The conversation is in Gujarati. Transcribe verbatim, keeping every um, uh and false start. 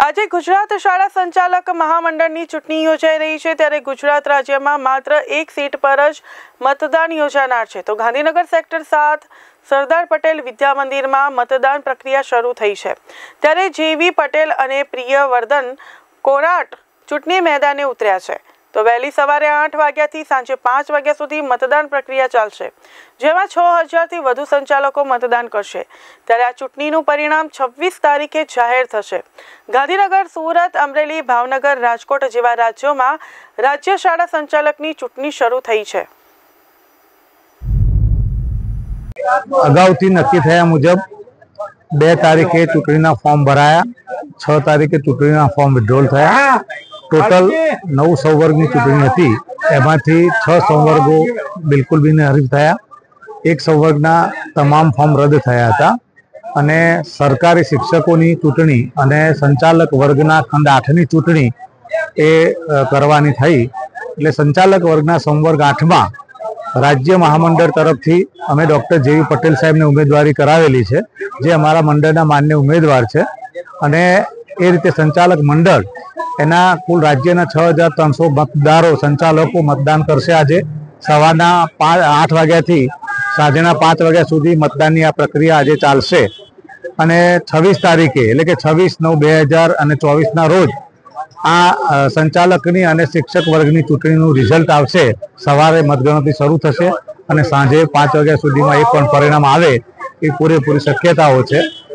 આજે ગુજરાત શાળા સંચાલક મહામંડળની ચૂંટણી યોજાઈ રહી છે, ત્યારે ગુજરાત રાજ્યમાં માત્ર એક સીટ પર જ મતદાન યોજાનાર છે. તો ગાંધીનગર સેક્ટર સાત સરદાર પટેલ વિદ્યા મંદિરમાં મતદાન પ્રક્રિયા શરૂ થઈ છે, ત્યારે જેવી પટેલ અને પ્રિયવર્ધન કોરાટ ચૂંટણી મેદાને ઉતર્યા છે. તો વહેલી સવારે આઠ વાગ્યાથી સાંજે પાંચ વાગ્યા સુધી મતદાન પ્રક્રિયા ચાલશે, જેમાં છ હજારથી વધુ સંચાલકો મતદાન કરશે. ત્યારે આ ચૂંટણીનું પરિણામ છવ્વીસ તારીખે જાહેર થશે. ગાંધીનગર, સુરત, અમરેલી, ભાવનગર, રાજકોટ જેવા રાજ્યોમાં રાજ્ય શાળા સંચાલકની ચૂંટણી શરૂ થઈ છે. અગાઉથી નક્કી થયા મુજબ બે તારીખે ચૂંટણીના ફોર્મ ભરાયા, છ તારીખે ચૂંટણીના ફોર્મ વિડ્રોલ થયા. ટોટલ નવ સંવર્ગની ચૂંટણી હતી, એમાંથી છ સંવર્ગો બિલકુલ બિનહરીફ થયા. એક સંવર્ગના તમામ ફોર્મ રદ થયા હતા અને સરકારી શિક્ષકોની ચૂંટણી અને સંચાલક વર્ગના ખંડ આઠની ચૂંટણી એ કરવાની થઈ. એટલે સંચાલક વર્ગના સંવર્ગ આઠમાં રાજ્ય મહામંડળ તરફથી અમે ડૉક્ટર જેવી પટેલ સાહેબને ઉમેદવારી કરાવેલી છે, જે અમારા મંડળના માન્ય ઉમેદવાર છે. અને એ રીતે સંચાલક મંડળ એના કુલ રાજ્યના છ હજાર ત્રણસો મતદારો સંચાલકો મતદાન કરશે. આજે સવારના પાંચ આઠ વાગ્યાથી સાંજના પાંચ વાગ્યા સુધી મતદાનની આ પ્રક્રિયા આજે ચાલશે અને છવ્વીસ તારીખે એટલે કે છવ્વીસ નવ બે હજાર અને ચોવીસના રોજ આ સંચાલકની અને શિક્ષક વર્ગની ચૂંટણીનું રિઝલ્ટ આવશે. સવારે મતગણતરી શરૂ થશે અને સાંજે પાંચ વાગ્યા સુધીમાં એ પણ પરિણામ આવે એ પૂરેપૂરી શક્યતાઓ છે.